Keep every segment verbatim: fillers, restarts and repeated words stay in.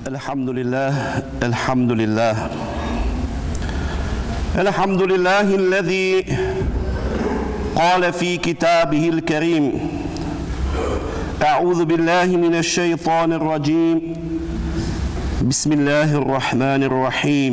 الحمد لله الحمد لله الحمد لله الذي قال في كتابه الكريم أعوذ بالله من الشيطان الرجيم بسم الله الرحمن الرحيم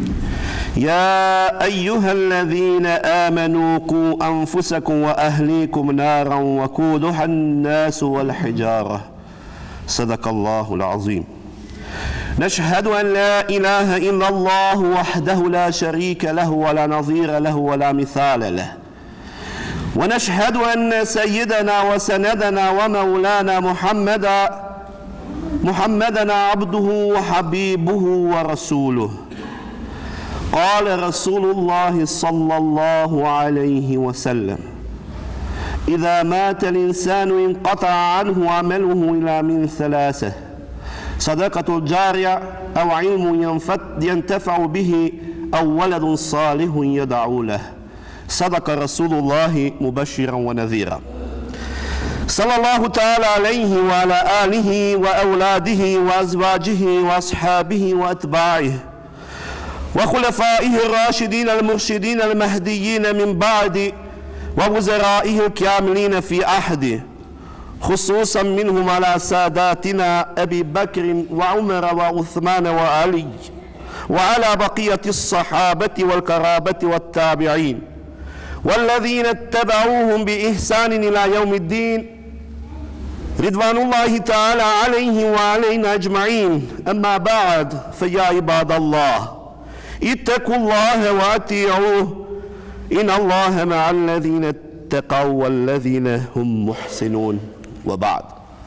يا أيها الذين آمنوا قوا أنفسكم وأهليكم نارا وقودها الناس والحجارة صدق الله العظيم نشهد أن لا إله إلا الله وحده لا شريك له ولا نظير له ولا مثال له ونشهد أن سيدنا وسندنا ومولانا محمدا محمدا عبده وحبيبه ورسوله قال رسول الله صلى الله عليه وسلم إذا مات الإنسان انقطع عنه عمله إلى من ثلاثة صدقة جارية أو علم ينتفع به أو ولد صالح يدعو له صدق رسول الله مبشرا ونذيرا صلى الله تعالى عليه وعلى آله وأولاده وأزواجه وأصحابه وأتباعه وخلفائه الراشدين المرشدين المهديين من بعد ووزرائه الكاملين في عهده خصوصا منهم على ساداتنا أبي بكر وعمر وعثمان وعلي وعلى بقية الصحابة والقرابة والتابعين والذين اتبعوهم بإحسان إلى يوم الدين رضوان الله تعالى عليه وعلينا أجمعين أما بعد فيا عباد الله اتقوا الله وأطيعوه إن الله مع الذين اتقوا والذين هم محسنون وبعد.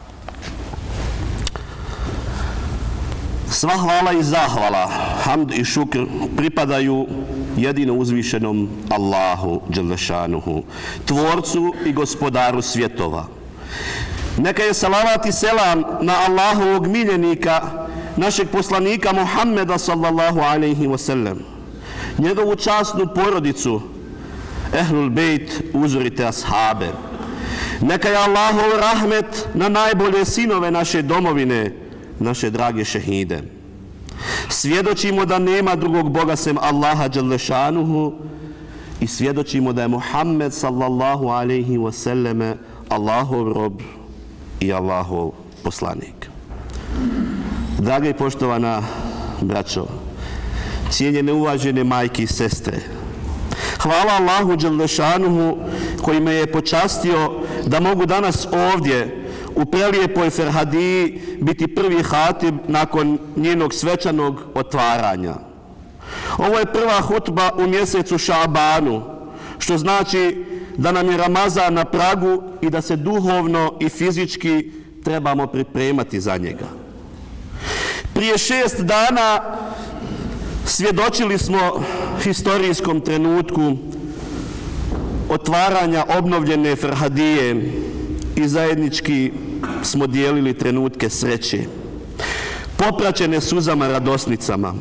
Sva hvala i zahvala, hamd i šukr pripadaju jedino uzvišenom Allahu Đelešanuhu, tvorcu i gospodaru svjetova. Neka je salavat i selam na Allahovog miljenika, našeg poslanika Muhammeda sallallahu alaihi wa sallam, njegovu časnu porodicu, ehlul bejt, uzorite ashabe. Neka je Allahov rahmet na najbolje sinove naše domovine, naše drage šehide. Svjedočimo da nema drugog Boga sem Allaha Đelešanuhu i svjedočimo da je Muhammed sallallahu alaihi wa sallam Allahov rob i Allahov poslanik. Draga i poštovana braćo, cijenjene uvažene majke i sestre, hvala Allahu Đelešanuhu koji me je počastio da mogu danas ovdje u prelijepoj Ferhadiji biti prvi hatib nakon njenog svečanog otvaranja. Ovo je prva hutba u mjesecu Šabanu, što znači da nam je Ramazan na pragu i da se duhovno i fizički trebamo pripremati za njega. Prije šest dana svjedočili smo historijskom trenutku otvaranja obnovljene Ferhadije i zajednički smo dijelili trenutke sreće, popraćene suzama radosnicama.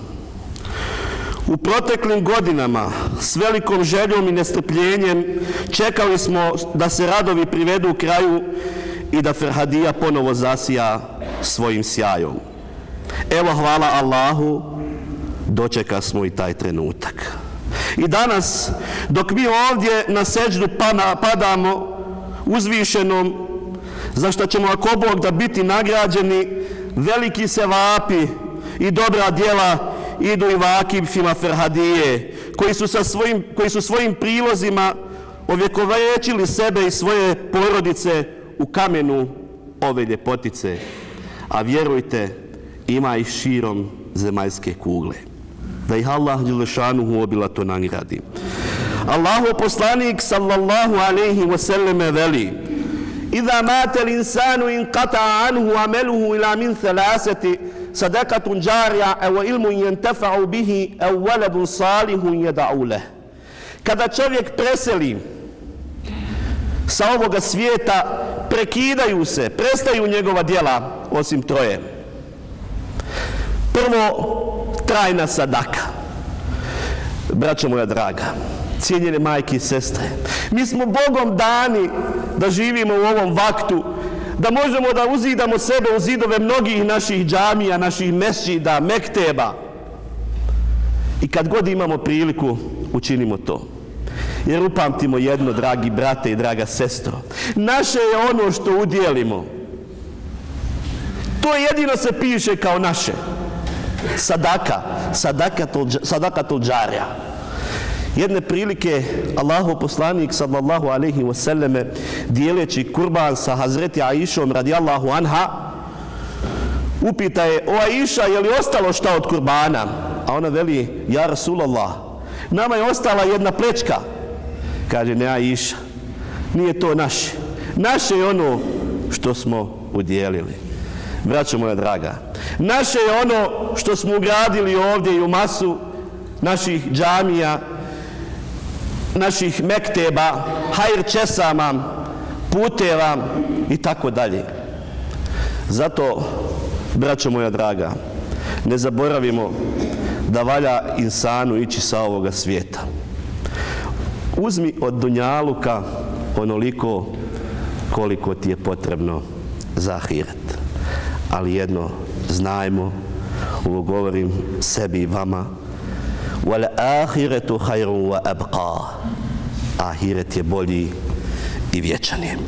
U proteklim godinama s velikom željom i nestrpljenjem čekali smo da se radovi privedu u kraju i da Ferhadija ponovo zasija svojim sjajom. Evo, hvala Allahu, dočeka smo i taj trenutak. I danas, dok mi ovdje na seđdu padamo uzvišenom, za što ćemo ako Bog da biti nagrađeni, veliki sevapi i dobra djela idu i vakifima Ferhadije, koji su, sa svojim, koji su svojim prilozima ovjekovečili sebe i svoje porodice u kamenu ove ljepotice. A vjerujte, ima ih širom zemaljske kugle. Da ih Allah Đelešanuhu obilato nagradi. Allahu poslanik sallallahu alaihi wa sallam veli: Iza mate l'insanu inqata anhu ameluhu ila min thalasati sadakatun džarija evo ilmu yentefa'u bihi evo waladun salihun yada'u leh. Kada čovjek preseli sa ovoga svijeta, prekidaju se, prestaju njegova djela, osim troje. Prvo, trajna sadaka. Braćo moja draga, cijenjene majke i sestre, mi smo Bogom dani da živimo u ovom vaktu, da možemo da uzidamo sebe u zidove mnogih naših džamija, naših mesdžida, mekteba. I kad god imamo priliku, učinimo to. Jer upamtimo jedno, dragi brate i draga sestro, naše je ono što udjelimo. To jedino se piše kao naše. Sadaka, sadakatul džarija. Jedne prilike Allahov poslanik sallallahu alejhi ve selleme dijeleći kurban sa Hazreti Aišom radijallahu anha upita je: o Aiša, je li ostalo šta od kurbana? A ona veli: ja Rasulallah, nama je ostala jedna plečka. Kaže: ne Aiša, nije to naše. Naše je ono što smo udjelili. Braćo moja draga, naše je ono što smo ugradili ovdje i u masu naših džamija, naših mekteba, hajr česama, puteva i tako dalje. Zato, braćo moja draga, ne zaboravimo da valja insanu ići sa ovoga svijeta. Uzmi od dunjaluka onoliko koliko ti je potrebno za ahiret. Ali jedno znajmo, ovo govorim sebi i vama: wal ahiretu hayrun wa abqa. Ahiret je bolji i vječan je.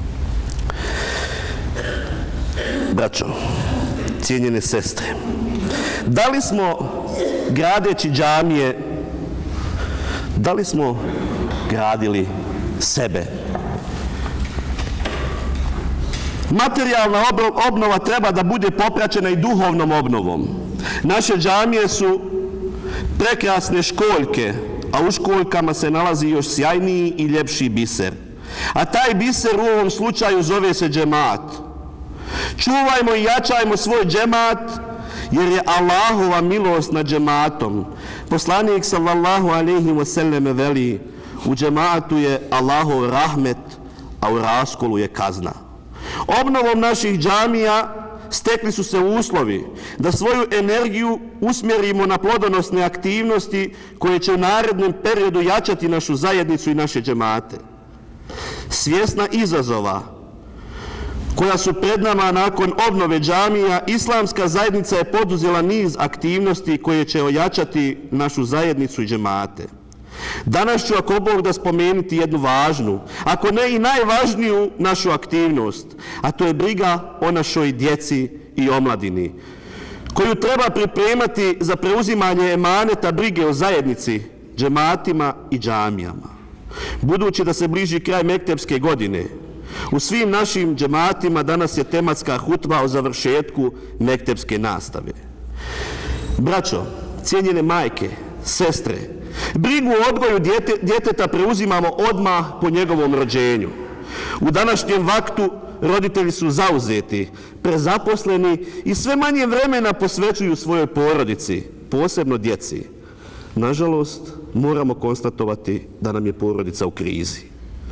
Braćo, cijenjene sestre, da li smo gradeći džamije, da li smo gradili sebe? Materijalna obnova treba da bude popraćena i duhovnom obnovom. Naše džamije su prekrasne školjke, a u školjkama se nalazi još sjajniji i ljepši biser. A taj biser u ovom slučaju zove se džemat. Čuvajmo i jačajmo svoj džemat, jer je Allahova milost nad džematom. Poslanik sallallahu alejhi ve selleme veli: u džematu je Allahov rahmet, a u raskolu je kazna. Obnovom naših džamija stekli su se uslovi da svoju energiju usmjerimo na plodonosne aktivnosti koje će u narednom periodu jačati našu zajednicu i naše džemate. Svjesna izazova koja su pred nama nakon obnove džamija, islamska zajednica je poduzela niz aktivnosti koje će ojačati našu zajednicu i džemate. Danas ću, ako Bog da, spomenuti jednu važnu, ako ne i najvažniju našu aktivnost, a to je briga o našoj djeci i omladini, koju treba pripremati za preuzimanje emaneta brige o zajednici, džematima i džamijama. Budući da se bliži kraj mektepske godine, u svim našim džematima danas je tematska hutba o završetku mektepske nastave. Braćo, cijenjene majke, sestre, brigu o odgoju djete, djeteta preuzimamo odmah po njegovom rođenju. U današnjem vaktu roditelji su zauzeti, prezaposleni i sve manje vremena posvećuju svojoj porodici, posebno djeci. Nažalost, moramo konstatovati da nam je porodica u krizi.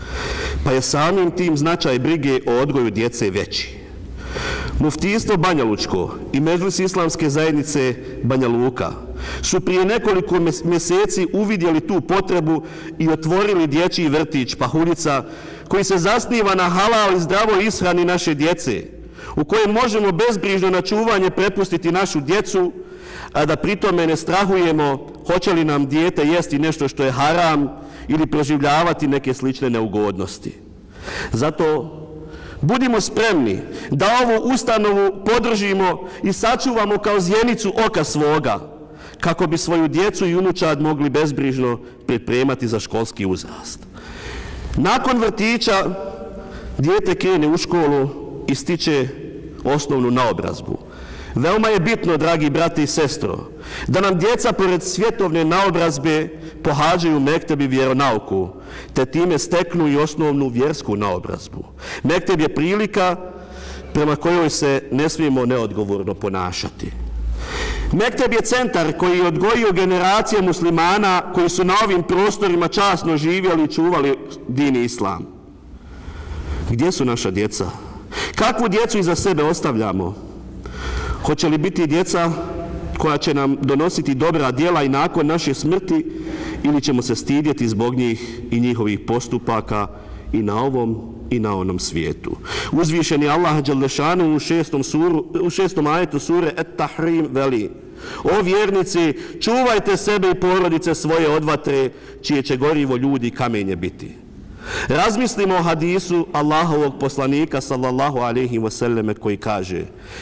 Pa je samim tim značaj brige o odgoju djece veći. Muftijstvo Banja Lučko i Medžlis islamske zajednice Banja Luka su prije nekoliko mjeseci uvidjeli tu potrebu i otvorili dječji vrtić Pahuljica, koji se zasniva na halal i zdravoj ishrani naše djece, u kojem možemo bezbrižno na čuvanje prepustiti našu djecu, a da pritome ne strahujemo hoće li nam dijete jesti nešto što je haram ili proživljavati neke slične neugodnosti. Zato budimo spremni da ovu ustanovu podržimo i sačuvamo kao zjenicu oka svoga, kako bi svoju djecu i unučad mogli bezbrižno pripremati za školski uzrast. Nakon vrtića dijete krene u školu i stiče osnovnu naobrazbu. Veoma je bitno, dragi brate i sestro, da nam djeca pored svjetovne naobrazbe pohađaju mekteb i vjeronauku, te time steknu i osnovnu vjersku naobrazbu. Mekteb je prilika prema kojoj se ne smijemo neodgovorno ponašati. Mekteb je centar koji je odgojio generacije muslimana koji su na ovim prostorima časno živjeli i čuvali din i islam. Gdje su naša djeca? Kakvu djecu iza sebe ostavljamo? Hoće li biti djeca koja će nam donositi dobra djela i nakon naše smrti, ili ćemo se stidjeti zbog njih i njihovih postupaka i na ovom i na onom svijetu. Uzvišeni Allah dželešanu u šestom, suru, u šestom ajetu sure Et-Tahrim veli: o vjernici, čuvajte sebe i porodice svoje od vatre, čije će gorivo ljudi kamenje biti. Razmislimo o hadisu Allahovog poslanika sallallahu alejhi ve selleme koji kaže: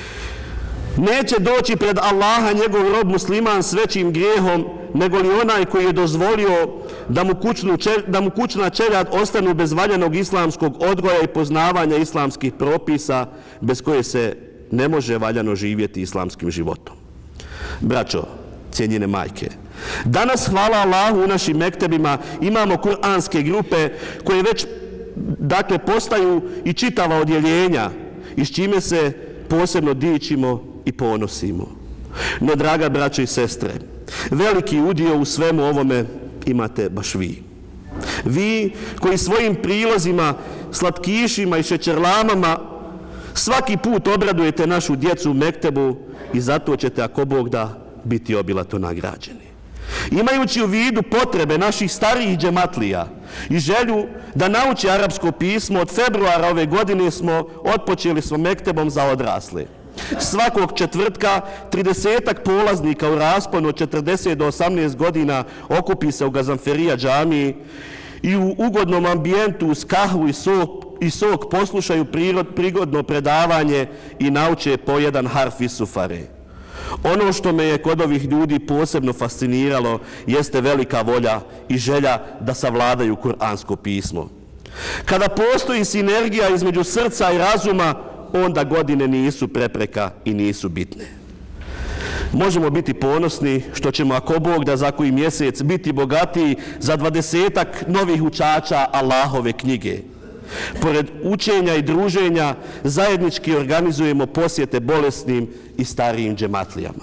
neće doći pred Allaha njegov rob musliman s većim grijehom nego li onaj koji je dozvolio da mu, kućnu, da mu kućna čeljad ostanu bez valjanog islamskog odgoja i poznavanja islamskih propisa bez koje se ne može valjano živjeti islamskim životom. Braćo, cijenjene majke, danas, hvala Allahu, u našim mektebima imamo kuranske grupe koje već, dakle, postaju i čitava odjeljenja i s čime se posebno dičimo i ponosimo. No, draga braćo i sestre, veliki udio u svemu ovome imate baš vi. Vi koji svojim prilozima, slatkišima i šećerlamama svaki put obradujete našu djecu u mektebu i zato ćete, ako Bog da, biti obilato nagrađeni. Imajući u vidu potrebe naših starijih džematlija i želju da nauči arapsko pismo, od februara ove godine smo otpočeli s mektebom za odrasle. Svakog četvrtka tridesetak polaznika u rasponu od četrdeset do osamnaest godina okupi se u Gazanferija džamiji i u ugodnom ambijentu uz kahvu i sok, i sok poslušaju prirod, prigodno predavanje i nauče po jedan harf iz sufare. Ono što me je kod ovih ljudi posebno fasciniralo jeste velika volja i želja da savladaju kuransko pismo. Kada postoji sinergija između srca i razuma, onda godine nisu prepreka i nisu bitne. Možemo biti ponosni što ćemo, ako Bog da, za koji mjesec biti bogatiji za dvadesetak novih učača Allahove knjige. Pored učenja i druženja zajednički organizujemo posjete bolesnim i starijim džematlijama.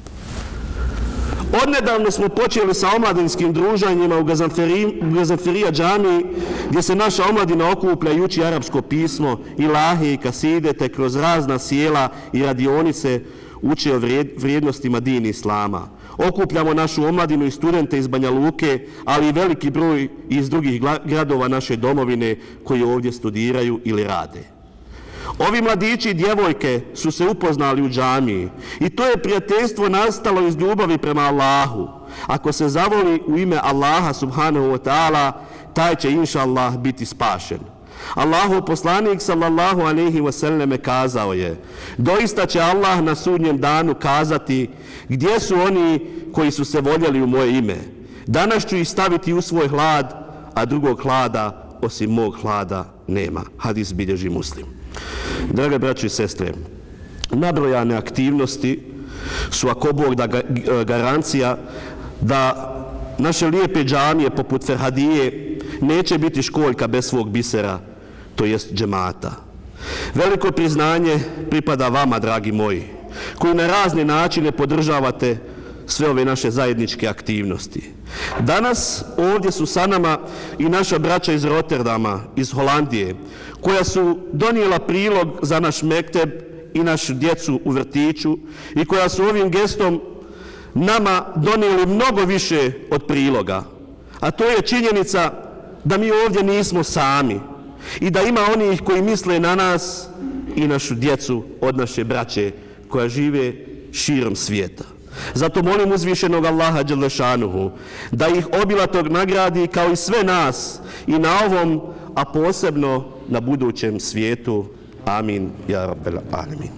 Odnedavno smo počeli sa omladinskim druženjima u Gazanferija džamiji, gdje se naša omladina okuplja i uči arapsko pismo, ilahe i kaside, te kroz razna sjela i radionice uče o vrijednostima dini islama. Okupljamo našu omladinu i studente iz Banja Luke, ali i veliki broj iz drugih gradova naše domovine koji ovdje studiraju ili rade. Ovi mladići i djevojke su se upoznali u džamiji i to je prijateljstvo nastalo iz ljubavi prema Allahu. Ako se zavoli u ime Allaha subhanahu wa ta'ala, taj će inša Allah biti spašen. Allahov poslanik sallallahu alejhi ve selleme kazao je: doista će Allah na sudnjem danu kazati gdje su oni koji su se voljeli u moje ime. Danas ću ih staviti u svoj hlad, a drugog hlada osim mog hlada nema. Hadis bilježi Muslim. Drage braćo i sestre, nabrojane aktivnosti su, ako Bog da, garancija da naše lijepe džamije poput Ferhadije neće biti školjka bez svog bisera, to jest džemata. Veliko priznanje pripada vama, dragi moji, koji na razne načine podržavate sve ove naše zajedničke aktivnosti. Danas ovdje su sa nama i naša braća iz Rotterdama, iz Holandije, koja su donijela prilog za naš mekteb i našu djecu u vrtiću i koja su ovim gestom nama donijeli mnogo više od priloga. A to je činjenica da mi ovdje nismo sami i da ima onih koji misle na nas i našu djecu od naše braće koja žive širom svijeta. Zato molim uzvišenog Allaha dželešanuhu da ih obilatog nagradi kao i sve nas i na ovom, a posebno na budućem svijetu. Amin, ja rabbel alemin.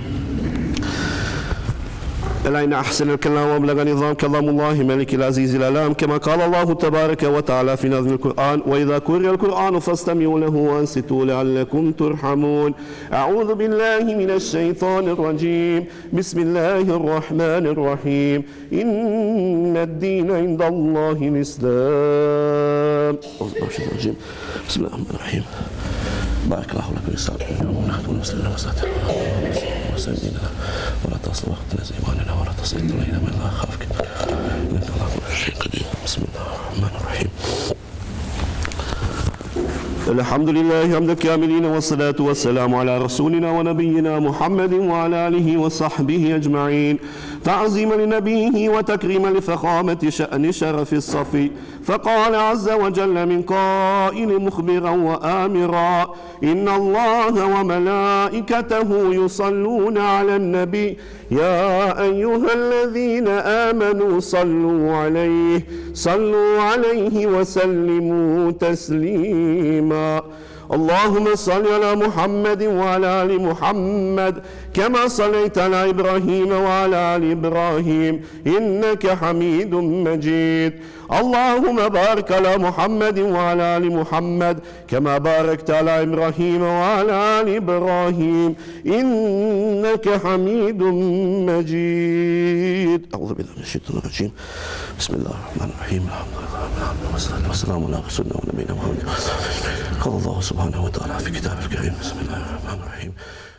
ألا إن أحسن الكلام وأبلغ نظام كلام الله ملك العزيز الألام كما قال الله تبارك وتعالى في نظم القرآن وإذا قرئ القرآن فاستمعوا له وأنصتوا لعلكم ترحمون. أعوذ بالله من الشيطان الرجيم. بسم الله الرحمن الرحيم. إن الدين عند الله الإسلام. بسم الله الرحمن الرحيم. بارك الله لك ويسعدك ونحن المسلمين وساتر وسلمنا ولا تصل وقتنا زيماننا ولا تصل إلينا من لا خافك إنك الله كل شيء قدير. بسم الله الرحمن الرحيم. الحمد لله حمد الكاملين والصلاة والسلام على رسولنا ونبينا محمد وعلى آله وصحبه أجمعين. تعظيما لنبيه وتكريما لفخامة شأن شرف الصف. فقال عز وجل من قائل مخبرا وآمرا: إن الله وملائكته يصلون على النبي يا أيها الذين آمنوا صلوا عليه صلوا عليه وسلموا تسليما. اللهم صل على محمد وعلى آل محمد كما صليت على إبراهيم وعلى آل إبراهيم إنك حميد مجيد. اللهم بارك على محمد وعلى آل محمد كما باركت على إبراهيم وعلى آل إبراهيم إنك حميد مجيد. أعوذ بالله من الشيطان الرجيم. بسم الله الرحمن الرحيم. الحمد لله والصلاة والسلام على رسولنا ونبينا محمد. قال الله سبحانه وتعالى في كتابه الكريم: بسم الله الرحمن الرحيم.